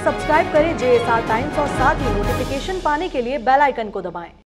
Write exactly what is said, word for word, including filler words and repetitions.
Subscribe करें जे S R times और साथ ही नोटिफिकेशन पाने के लिए बेल आइकन को दबाएं।